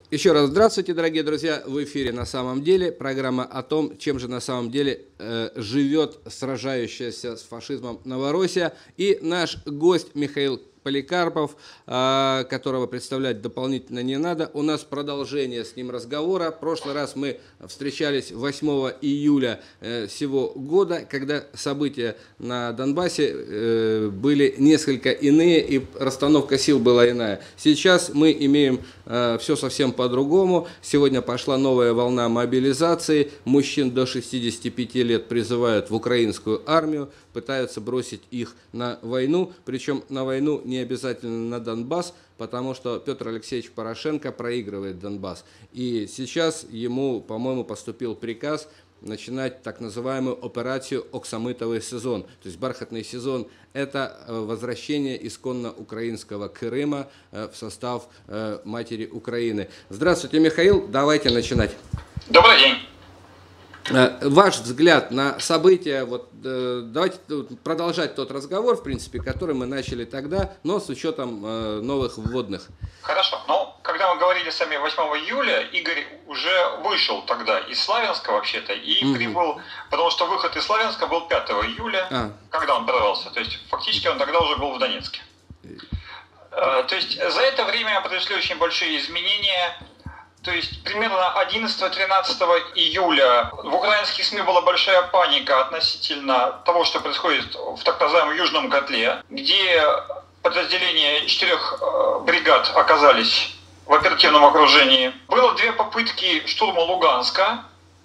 Еще раз здравствуйте, дорогие друзья. В эфире «На самом деле» программа о том, чем же на самом деле живет сражающаяся с фашизмом Новороссия. И наш гость Михаил Поликарпов, которого представлять дополнительно не надо. У нас продолжение с ним разговора. В прошлый раз мы встречались 8 июля сего года, когда события на Донбассе были несколько иные и расстановка сил была иная. Сейчас мы имеем все совсем по-другому. Сегодня пошла новая волна мобилизации. Мужчин до 65 лет призывают в украинскую армию, пытаются бросить их на войну, причем на войну не обязательно на Донбасс, потому что Петр Алексеевич Порошенко проигрывает Донбасс. И сейчас ему, по-моему, поступил приказ начинать так называемую операцию «Оксамитовый сезон». То есть бархатный сезон – это возвращение исконно украинского Крыма в состав матери Украины. Здравствуйте, Михаил. Давайте начинать. Добрый день. Ваш взгляд на события, давайте продолжать тот разговор, в принципе, который мы начали тогда, но с учетом новых вводных. Хорошо. Когда мы говорили с вами 8 июля, Игорь уже вышел тогда из Славянска вообще-то и прибыл, потому что выход из Славянска был 5 июля, когда он прорвался. То есть фактически он тогда уже был в Донецке. То есть за это время произошли очень большие изменения. То есть примерно 11-13 июля в украинских СМИ была большая паника относительно того, что происходит в так называемом Южном котле, где подразделения 4 бригад оказались в оперативном окружении. Было 2 попытки штурма Луганска,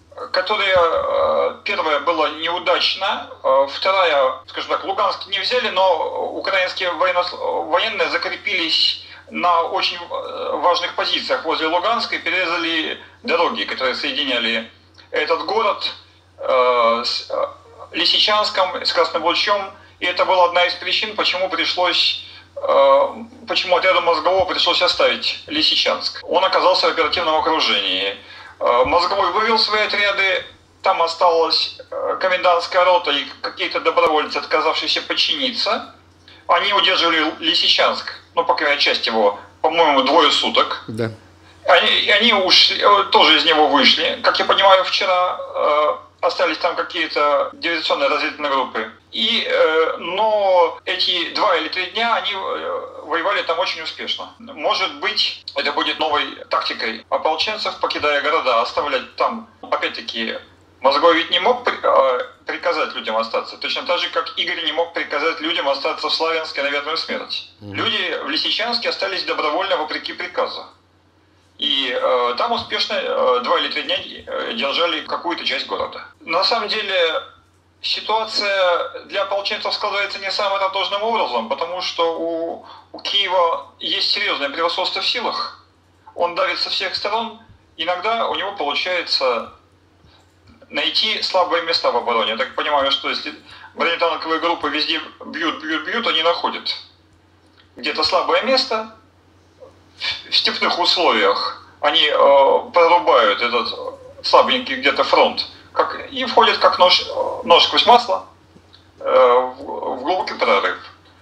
первая была неудачна, вторая, скажем так, Луганск не взяли, но украинские военные закрепились на очень важных позициях возле Луганска и перерезали дороги, которые соединяли этот город с Лисичанском, с Красным Лучом. И это была одна из причин, почему отряду Мозгового пришлось оставить Лисичанск. Он оказался в оперативном окружении. Мозговой вывел свои отряды, там осталась комендантская рота и какие-то добровольцы, отказавшиеся подчиниться. Они удерживали Лисичанск, по крайней части его, по-моему, 2 суток. Да. Они ушли, тоже из него вышли. Как я понимаю, вчера остались там какие-то диверсионные разведывательные группы. Но эти 2 или 3 дня они воевали там очень успешно. Может быть, это будет новой тактикой ополченцев, покидая города, оставлять там, опять-таки, Мозговой ведь не мог приказать людям остаться. Точно так же, как Игорь не мог приказать людям остаться в Славянске на верную смерть. Люди в Лисичанске остались добровольно вопреки приказу. И там успешно 2 или 3 дня держали какую-то часть города. На самом деле ситуация для ополченцев складывается не самым радужным образом, потому что у Киева есть серьезное превосходство в силах. Он давит со всех сторон. Иногда у него получается найти слабые места в обороне. Я так понимаю, что если бронетанковые группы везде бьют, они находят где-то слабое место в степных условиях. Они прорубают этот слабенький где-то фронт и входят как нож сквозь масло в глубокий прорыв.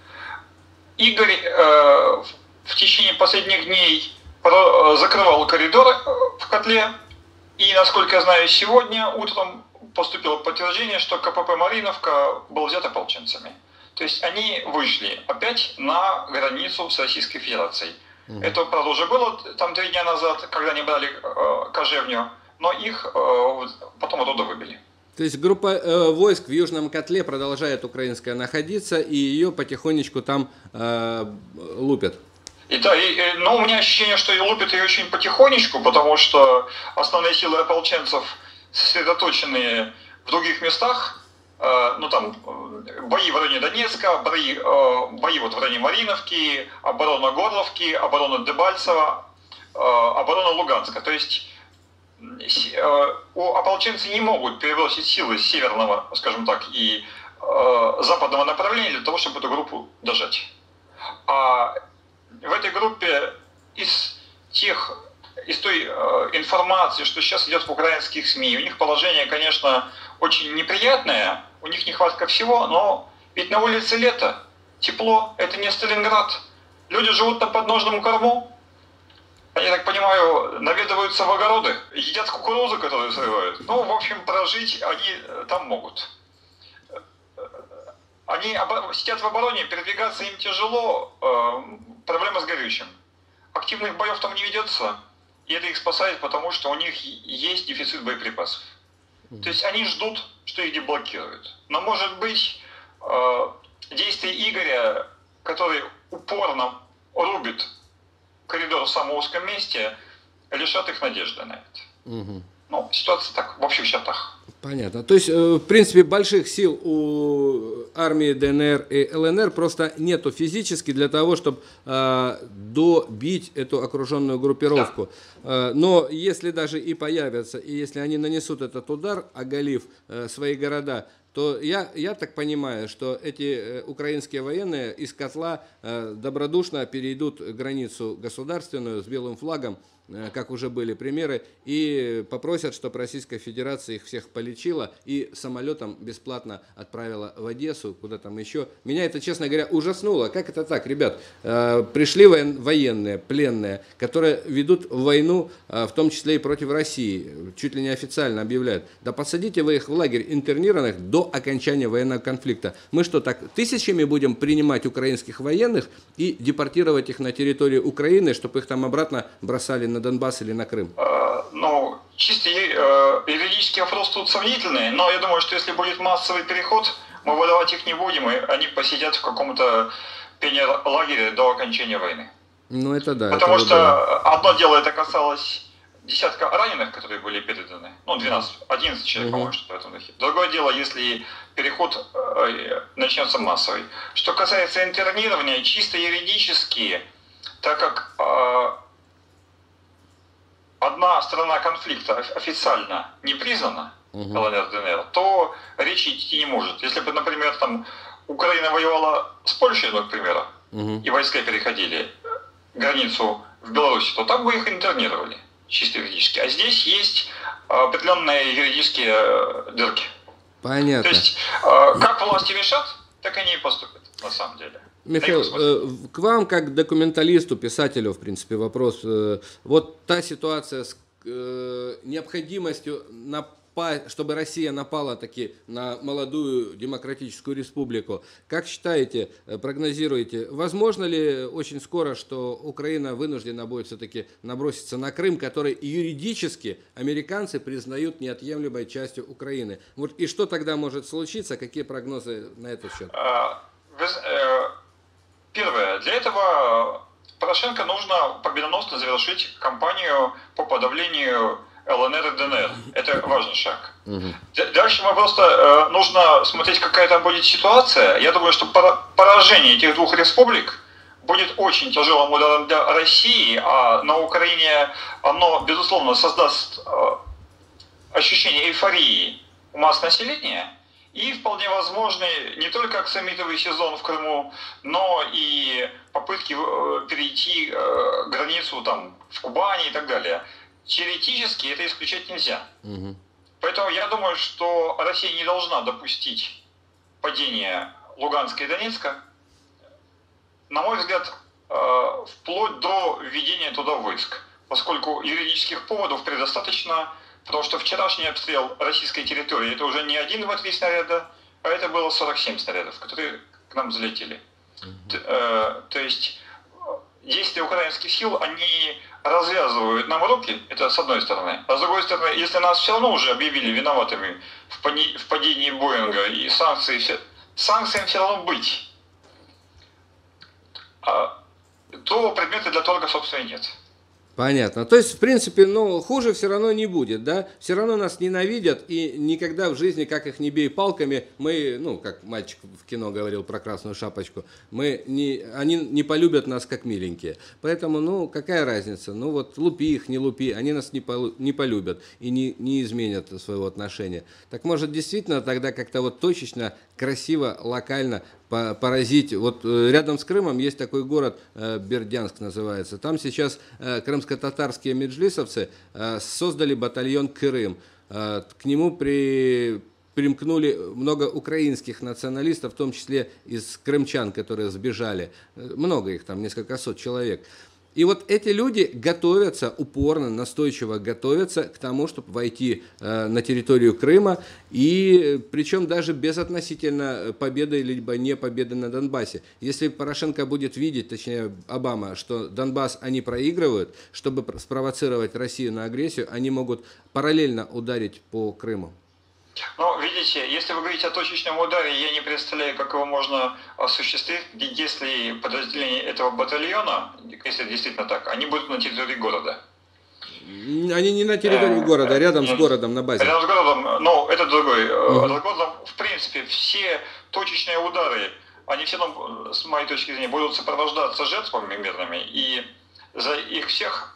Игорь в течение последних дней закрывал коридоры в котле. И, насколько я знаю, сегодня утром поступило подтверждение, что КПП Мариновка был взят ополченцами. То есть они вышли опять на границу с Российской Федерацией. Это, правда, уже было там 3 дня назад, когда они брали Кожевню, но их потом оттуда выбили. То есть группа войск в Южном котле продолжает украинская находиться, и ее потихонечку там лупят. Но у меня ощущение, что и лупят ее очень потихонечку, потому что основные силы ополченцев сосредоточены в других местах. Там бои в районе Донецка, бои в районе Мариновки, оборона Горловки, оборона Дебальцева, оборона Луганска. То есть ополченцы не могут перебросить силы с северного, скажем так, и западного направления для того, чтобы эту группу дожать. В этой группе из той информации, что сейчас идет в украинских СМИ, у них положение, конечно, очень неприятное, у них нехватка всего, но ведь на улице лето, тепло, это не Сталинград. Люди живут на подножном корму, Они, так понимаю, наведываются в огороды, едят кукурузу, которую срывают. Ну, в общем, прожить они там могут. Они сидят в обороне, передвигаться им тяжело, проблема с горючим. Активных боев там не ведется, и это их спасает, потому что у них есть дефицит боеприпасов. То есть они ждут, что их деблокируют. Но, может быть, действия Игоря, который упорно рубит коридор в самом узком месте, лишат их надежды на это. Ну, ситуация так, в общих чертах. Понятно. То есть, в принципе, больших сил у армии ДНР и ЛНР просто нету физически для того, чтобы добить эту окруженную группировку. Да. Но если даже и появятся, и если они нанесут этот удар, оголив свои города, то я так понимаю, что эти украинские военные из котла добродушно перейдут границу государственную с белым флагом, как уже были примеры, и попросят, чтобы Российская Федерация их всех полечила и самолетом бесплатно отправила в Одессу, куда там еще. Меня это, честно говоря, ужаснуло. Как это так, ребят? Пришли военные, пленные, которые ведут войну, в том числе и против России, чуть ли не официально объявляют. Да посадите вы их в лагерь интернированных до окончания военного конфликта. Мы что, так тысячами будем принимать украинских военных и депортировать их на территорию Украины, чтобы их там обратно бросали на Донбасс или на Крым? Ну, чисто юридический вопрос тут сомнительный, но я думаю, что если будет массовый переход, мы выдавать их не будем, и они посидят в каком-то пионерлагере до окончания войны. Ну, это да. Потому что одно дело, это касалось десятка раненых, которые были переданы, ну, 11 человек, по-моему, что в этом духе. Другое дело, если переход начнется массовый. Что касается интернирования, чисто юридически, так как одна сторона конфликта официально не признана, ЛНР, ДНР, то речи идти не может. Если бы, например, там Украина воевала с Польшей, ну, к примеру, и войска переходили границу в Беларусь, то там бы их интернировали, чисто юридически. А здесь есть определенные юридические дырки. Понятно. То есть, как власти решат, так они и поступят, на самом деле. Михаил, к вам как документалисту, писателю, в принципе, вопрос. Вот та ситуация с необходимостью, чтобы Россия напала таки на молодую демократическую республику. Как считаете, прогнозируете, возможно ли очень скоро, что Украина вынуждена будет все-таки наброситься на Крым, который юридически американцы признают неотъемлемой частью Украины? Вот и что тогда может случиться? Какие прогнозы на этот счет? Первое. Для этого Порошенко нужно победоносно завершить кампанию по подавлению ЛНР и ДНР. Это важный шаг. Дальше мы просто нужно смотреть, какая там будет ситуация. Я думаю, что поражение этих двух республик будет очень тяжелым ударом для России, а на Украине оно, безусловно, создаст ощущение эйфории у масс населения. И вполне возможны не только аксамитовый сезон в Крыму, но и попытки перейти границу там, в Кубани и так далее. Теоретически это исключать нельзя. Поэтому я думаю, что Россия не должна допустить падения Луганска и Донецка, на мой взгляд, вплоть до введения туда войск, поскольку юридических поводов предостаточно. Потому что вчерашний обстрел российской территории, это уже не 1, 2, 3 снаряда, а это было 47 снарядов, которые к нам залетели. То есть действия украинских сил, они развязывают нам руки, это с одной стороны. А с другой стороны, если нас все равно уже объявили виноватыми в падении Боинга и санкциям все равно быть, то предмета для торга, собственно, и нет. Понятно. То есть, в принципе, хуже все равно не будет, да? Все равно нас ненавидят, и никогда в жизни, как их не бей палками, мы, как мальчик в кино говорил про Красную Шапочку, они не полюбят нас как миленькие. Поэтому, какая разница? Лупи их, не лупи, они нас не полюбят и не изменят своего отношения. Так может, действительно тогда как-то точечно, красиво, локально поразить. Вот рядом с Крымом есть такой город, Бердянск называется. Там сейчас крымско-татарские меджлисовцы создали батальон Крым. К нему примкнули много украинских националистов, в том числе из крымчан, которые сбежали. Много их там, несколько сот человек. И вот эти люди готовятся, упорно, настойчиво готовятся к тому, чтобы войти на территорию Крыма, и причем даже безотносительно победы либо не победы на Донбассе. Если Порошенко будет видеть, точнее Обама, что Донбасс они проигрывают, чтобы спровоцировать Россию на агрессию, они могут параллельно ударить по Крыму. Ну, видите, если вы говорите о точечном ударе, я не представляю, как его можно осуществить, если подразделения этого батальона, если действительно так, они будут на территории города. Они не на территории города, а рядом с городом, на базе. Рядом с городом, ну, это другой. В принципе, все точечные удары, они все равно, с моей точки зрения, будут сопровождаться жертвами мирными, и за их всех,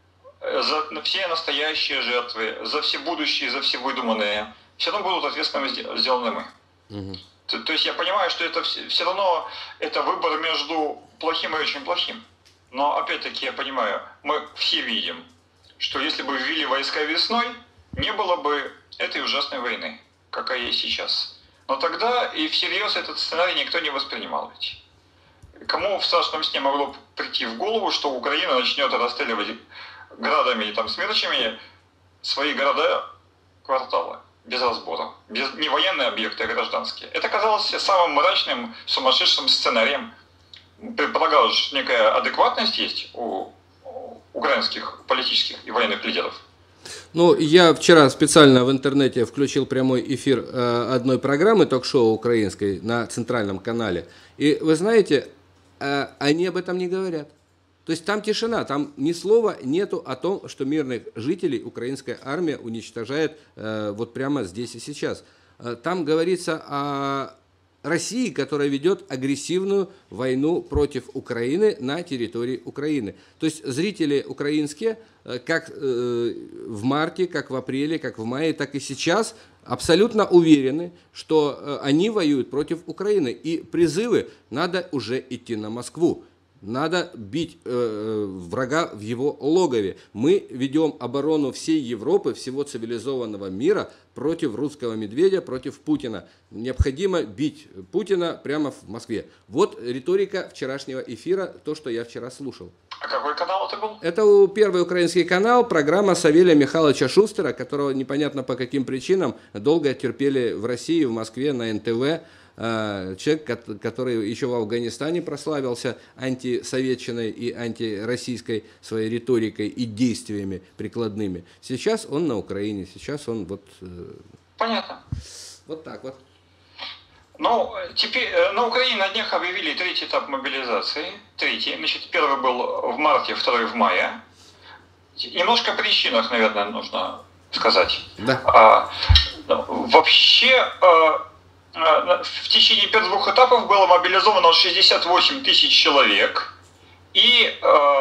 за все настоящие жертвы, за все будущие, за все выдуманные, все равно будут ответственными сделаны мы. То есть я понимаю, что это все равно это выбор между плохим и очень плохим. Но опять-таки я понимаю, мы все видим, что если бы ввели войска весной, не было бы этой ужасной войны, какая есть сейчас. Но тогда и всерьез этот сценарий никто не воспринимал ведь. Кому в страшном сне могло прийти в голову, что Украина начнет расстреливать градами и там смерчами свои города, кварталы? Без разбора. Не военные объекты, а гражданские. Это казалось самым мрачным, сумасшедшим сценарием. Предполагалось, что некая адекватность есть у украинских политических и военных лидеров. Ну, я вчера специально в интернете включил прямой эфир одной программы, ток-шоу украинской, на центральном канале. И вы знаете, они об этом не говорят. То есть там тишина, там ни слова нету о том, что мирных жителей украинская армия уничтожает вот прямо здесь и сейчас. Там говорится о России, которая ведет агрессивную войну против Украины на территории Украины. То есть зрители украинские, как в марте, как в апреле, как в мае, так и сейчас абсолютно уверены, что они воюют против Украины. И призывы: надо уже идти на Москву. Надо бить врага в его логове. Мы ведем оборону всей Европы, всего цивилизованного мира против русского медведя, против Путина. Необходимо бить Путина прямо в Москве. Вот риторика вчерашнего эфира, то, что я вчера слушал. А какой канал это был? Это первый украинский канал, программа Савелия Михайловича Шустера, которого непонятно по каким причинам долго терпели в России, в Москве, на НТВ. Человек, который еще в Афганистане прославился антисоветчиной и антироссийской своей риторикой и действиями прикладными. Сейчас он на Украине, сейчас он вот... Понятно. Вот так вот. Ну, теперь на Украине на днях объявили третий этап мобилизации. Третий. Значит, первый был в марте, второй в мае. Немножко о причинах, наверное, нужно сказать. Да. Вообще... В течение первых двух этапов было мобилизовано 68 тысяч человек, и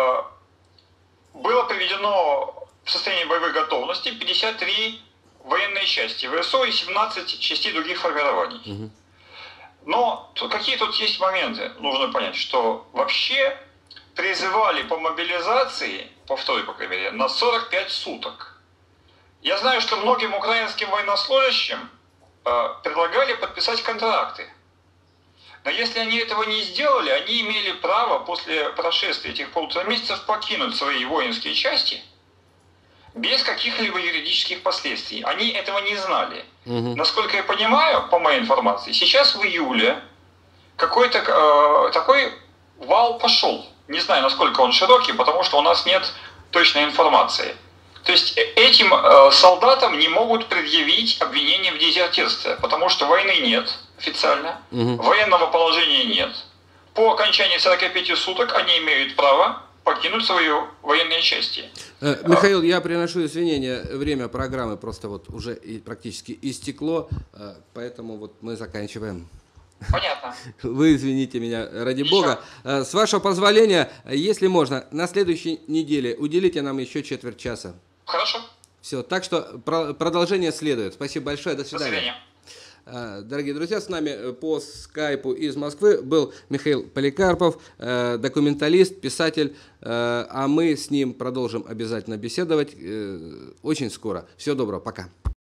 было приведено в состояние боевой готовности 53 военные части ВСУ и 17 частей других формирований. Но какие тут есть моменты, нужно понять, что вообще призывали по мобилизации, по второй, по крайней мере, на 45 суток. Я знаю, что многим украинским военнослужащим предлагали подписать контракты. Но если они этого не сделали, они имели право после прошествия этих 1,5 месяцев покинуть свои воинские части без каких-либо юридических последствий. Они этого не знали. Насколько я понимаю, по моей информации, сейчас в июле какой-то такой вал пошел. Не знаю, насколько он широкий, потому что у нас нет точной информации. То есть этим солдатам не могут предъявить обвинение в дезертирстве, потому что войны нет официально, военного положения нет. По окончании 45 суток они имеют право покинуть свои военные части. Михаил, я приношу извинения, время программы просто вот уже практически истекло, поэтому вот мы заканчиваем. Понятно. Вы извините меня, ради бога. С вашего позволения, если можно, на следующей неделе уделите нам еще четверть часа. Хорошо. Все, так что продолжение следует. Спасибо большое, до свидания. До свидания. Дорогие друзья, с нами по скайпу из Москвы был Михаил Поликарпов, документалист, писатель, а мы с ним продолжим обязательно беседовать очень скоро. Всего доброго, пока.